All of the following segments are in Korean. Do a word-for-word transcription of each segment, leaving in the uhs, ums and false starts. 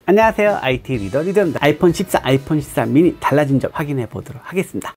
안녕하세요, 아이티 리더 리더입니다. 아이폰 십사, 아이폰 십사 미니 달라진 점 확인해 보도록 하겠습니다.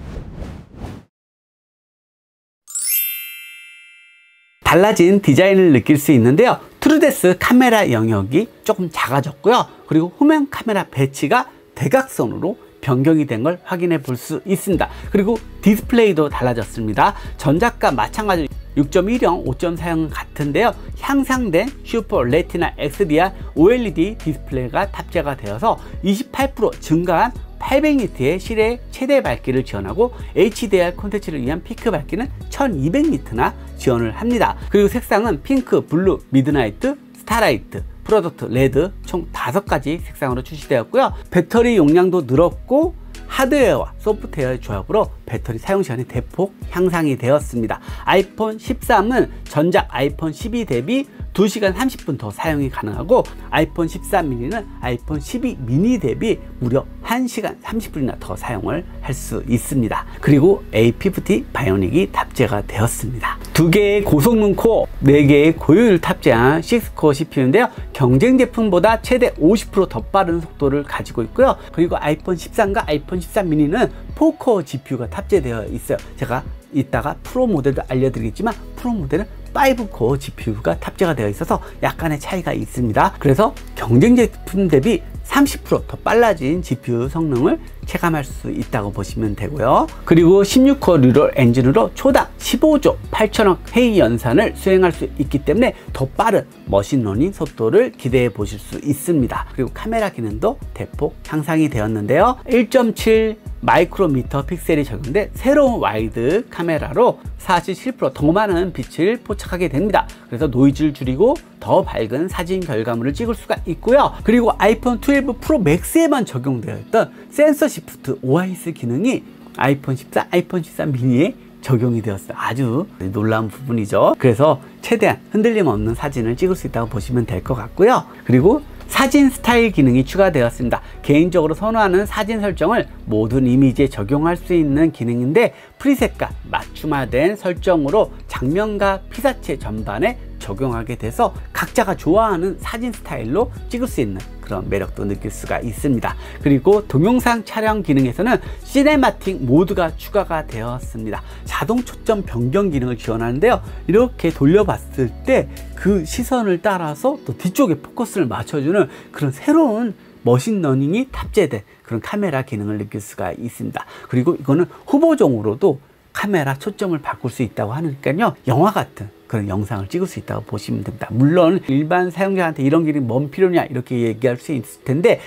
달라진 디자인을 느낄 수 있는데요, 트루데스 카메라 영역이 조금 작아졌고요, 그리고 후면 카메라 배치가 대각선으로 변경이 된 걸 확인해 볼 수 있습니다. 그리고 디스플레이도 달라졌습니다. 전작과 마찬가지로 육 점 일영, 오 점 사형은 같은데요, 향상된 슈퍼 레티나 엑스디알 오엘이디 디스플레이가 탑재가 되어서 이십팔 퍼센트 증가한 팔백 니트의 실외 최대 밝기를 지원하고 에이치디알 콘텐츠를 위한 피크 밝기는 천이백 니트나 지원을 합니다. 그리고 색상은 핑크, 블루, 미드나이트, 스타라이트, 프로덕트, 레드 총 다섯 가지 색상으로 출시되었고요. 배터리 용량도 늘었고 하드웨어와 소프트웨어의 조합으로 배터리 사용 시간이 대폭 향상이 되었습니다. 아이폰 십삼은 전작 아이폰 십이 대비 두 시간 삼십 분 더 사용이 가능하고, 아이폰 십사 미니는 아이폰 십이 미니 대비 무려 한 시간 삼십 분이나 더 사용을 할 수 있습니다. 그리고 에이 오십 바이오닉이 탑재가 되었습니다. 두 개의 고성능 코어, 네 개의 고효율 탑재한 육 코어 씨피유인데요, 경쟁 제품보다 최대 오십 퍼센트 더 빠른 속도를 가지고 있고요. 그리고 아이폰 십삼과 아이폰 십사 미니는 사 코어 지피유가 탑재되어 있어요. 제가 이따가 프로 모델도 알려드리겠지만 프로 모델은 오 코어 지피유가 탑재가 되어 있어서 약간의 차이가 있습니다. 그래서 경쟁 제품 대비 삼십 퍼센트 더 빨라진 지피유 성능을 체감할 수 있다고 보시면 되고요. 그리고 십육 코어 뉴럴 엔진으로 초당 십오조 팔천억 회의 연산을 수행할 수 있기 때문에 더 빠른 머신러닝 속도를 기대해 보실 수 있습니다. 그리고 카메라 기능도 대폭 향상이 되었는데요, 일 점 칠 마이크로미터 픽셀이 적용된 새로운 와이드 카메라로 사십칠 퍼센트 더 많은 빛을 포착하게 됩니다. 그래서 노이즈를 줄이고 더 밝은 사진 결과물을 찍을 수가 있고요. 그리고 아이폰 십이 프로 맥스에만 적용되어 있던 센서 시프트 오아이에스 기능이 아이폰 십사, 아이폰 십삼 미니에 적용이 되었어요. 아주 놀라운 부분이죠. 그래서 최대한 흔들림 없는 사진을 찍을 수 있다고 보시면 될 것 같고요. 그리고 사진 스타일 기능이 추가되었습니다. 개인적으로 선호하는 사진 설정을 모든 이미지에 적용할 수 있는 기능인데, 프리셋과 맞춤화된 설정으로 장면과 피사체 전반에 적용하게 돼서 각자가 좋아하는 사진 스타일로 찍을 수 있는 그런 매력도 느낄 수가 있습니다. 그리고 동영상 촬영 기능에서는 시네마틱 모드가 추가가 되었습니다. 자동 초점 변경 기능을 지원하는데요, 이렇게 돌려봤을 때 그 시선을 따라서 또 뒤쪽에 포커스를 맞춰주는 그런 새로운 머신러닝이 탑재된 그런 카메라 기능을 느낄 수가 있습니다. 그리고 이거는 후보종으로도 카메라 초점을 바꿀 수 있다고 하니까요, 영화 같은 그런 영상을 찍을 수 있다고 보시면 됩니다. 물론 일반 사용자한테 이런 기능이 뭔 필요냐 이렇게 얘기할 수 있을 텐데,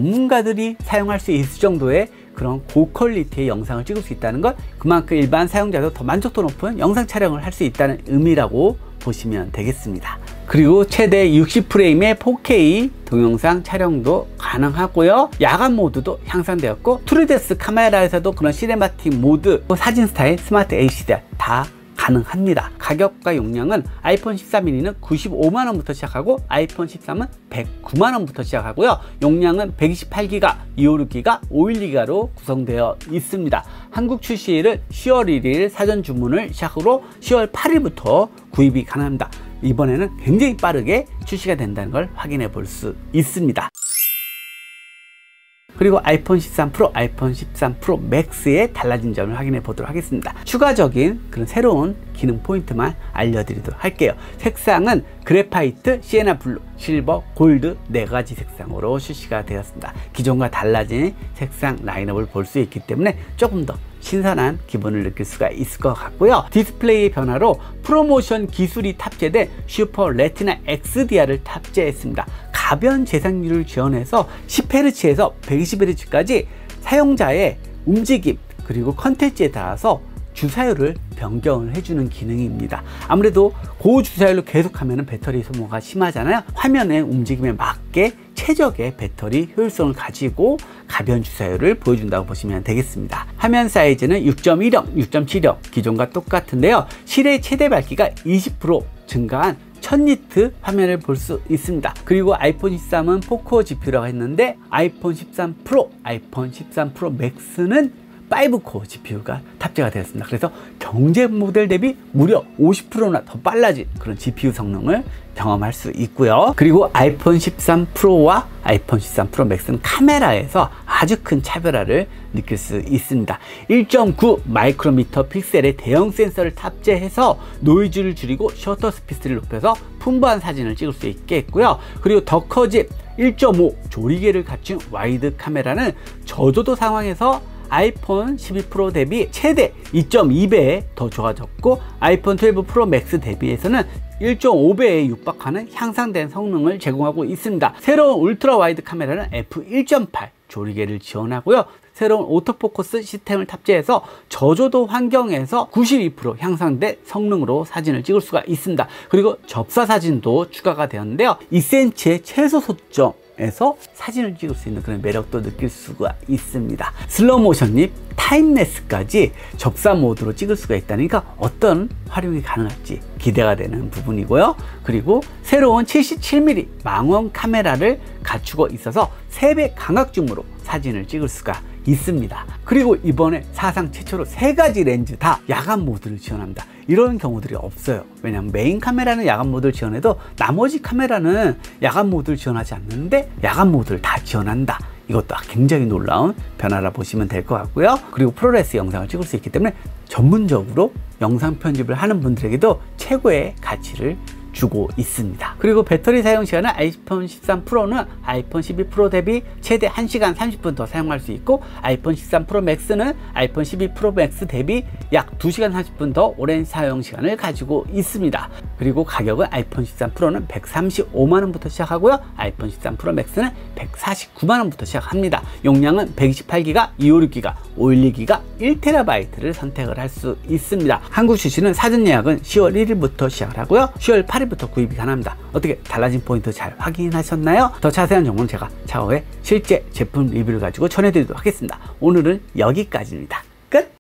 전문가들이 사용할 수 있을 정도의 그런 고퀄리티의 영상을 찍을 수 있다는 건 그만큼 일반 사용자도 더 만족도 높은 영상 촬영을 할 수 있다는 의미라고 보시면 되겠습니다. 그리고 최대 육십 프레임의 포케이 동영상 촬영도 가능하고요, 야간 모드도 향상되었고, 트루데스 카메라에서도 그런 시네마틱 모드, 사진 스타일, 스마트 에이치디알 다 가능합니다. 가격과 용량은 아이폰 십사 미니는 구십오만 원부터 시작하고 아이폰 십삼은 백구만 원부터 시작하고요. 용량은 백이십팔 기가, 이백오십육 기가, 오백십일 기가로 구성되어 있습니다. 한국 출시일은 시월 일일 사전 주문을 시작으로 시월 팔일부터 구입이 가능합니다. 이번에는 굉장히 빠르게 출시가 된다는 걸 확인해 볼 수 있습니다. 그리고 아이폰 십삼 프로, 아이폰 십삼 프로 맥스의 달라진 점을 확인해 보도록 하겠습니다. 추가적인 그런 새로운 기능 포인트만 알려드리도록 할게요. 색상은 그래파이트, 시에나 블루, 실버, 골드 네 가지 색상으로 출시가 되었습니다. 기존과 달라진 색상 라인업을 볼 수 있기 때문에 조금 더 신선한 기분을 느낄 수가 있을 것 같고요. 디스플레이 변화로 프로모션 기술이 탑재된 슈퍼 레티나 엑스디알을 탑재했습니다. 가변 재생률을 지원해서 십 헤르츠에서 백이십 헤르츠까지 사용자의 움직임 그리고 컨텐츠에 따라서 주사율을 변경을 해주는 기능입니다. 아무래도 고주사율로 계속하면 배터리 소모가 심하잖아요. 화면의 움직임에 맞게 최적의 배터리 효율성을 가지고 가변 주사율을 보여준다고 보시면 되겠습니다. 화면 사이즈는 육 점 일영, 육 점 칠영 기존과 똑같은데요, 실외 최대 밝기가 이십 퍼센트 증가한 천 니트 화면을 볼 수 있습니다. 그리고 아이폰 십삼은 사 코어 지피유라고 했는데 아이폰 십삼 프로, 아이폰 십삼 프로 맥스는 파이브 코어 지피유가 탑재가 되었습니다. 그래서 경쟁 모델 대비 무려 오십 퍼센트나 더 빨라진 그런 지피유 성능을 경험할 수 있고요. 그리고 아이폰 십삼 프로와 아이폰 십삼 프로 맥스는 카메라에서 아주 큰 차별화를 느낄 수 있습니다. 일 점 구 마이크로미터 픽셀의 대형 센서를 탑재해서 노이즈를 줄이고 셔터 스피드를 높여서 풍부한 사진을 찍을 수 있게 했고요. 그리고 더 커진 일 점 오 조리개를 갖춘 와이드 카메라는 저조도 상황에서 아이폰 십이 프로 대비 최대 이 점 이 배 더 좋아졌고, 아이폰 십이 프로 맥스 대비해서는 일 점 오 배에 육박하는 향상된 성능을 제공하고 있습니다. 새로운 울트라 와이드 카메라는 에프 일 점 팔 조리개를 지원하고요. 새로운 오토포커스 시스템을 탑재해서 저조도 환경에서 구십이 퍼센트 향상된 성능으로 사진을 찍을 수가 있습니다. 그리고 접사 사진도 추가가 되었는데요. 이 센티미터의 최소 소점에서 사진을 찍을 수 있는 그런 매력도 느낄 수가 있습니다. 슬로우 모션 및 타임레스까지 접사 모드로 찍을 수가 있다니까 어떤 활용이 가능할지 기대가 되는 부분이고요. 그리고 새로운 칠십칠 밀리미터 망원 카메라를 갖추고 있어서 세 배 강압줌으로 사진을 찍을 수가 있습니다. 그리고 이번에 사상 최초로 세 가지 렌즈 다 야간 모드를 지원합니다. 이런 경우들이 없어요. 왜냐하면 메인 카메라는 야간 모드를 지원해도 나머지 카메라는 야간 모드를 지원하지 않는데 야간 모드를 다 지원한다. 이것도 굉장히 놀라운 변화라 보시면 될 것 같고요. 그리고 프로레스 영상을 찍을 수 있기 때문에 전문적으로 영상 편집을 하는 분들에게도 최고의 가치를 주고 있습니다. 그리고 배터리 사용 시간은 아이폰 십삼 프로는 아이폰 십이 프로 대비 최대 한 시간 삼십 분 더 사용할 수 있고, 아이폰 십삼 프로 맥스는 아이폰 십이 프로 맥스 대비 약 두 시간 삼십 분 더 오랜 사용 시간을 가지고 있습니다. 그리고 가격은 아이폰 십삼 프로는 백삼십오만 원부터 시작하고요. 아이폰 십삼 프로 맥스는 백사십구만 원부터 시작합니다. 용량은 백이십팔 기가, 이백오십육 기가, 오백십이 기가, 일 테라바이트를 선택을 할 수 있습니다. 한국 출시는 사전 예약은 시월 일일부터 시작을 하고요. 시월 팔일부터 구입이 가능합니다. 어떻게 달라진 포인트 잘 확인하셨나요? 더 자세한 정보는 제가 차후에 실제 제품 리뷰를 가지고 전해드리도록 하겠습니다. 오늘은 여기까지입니다. 끝!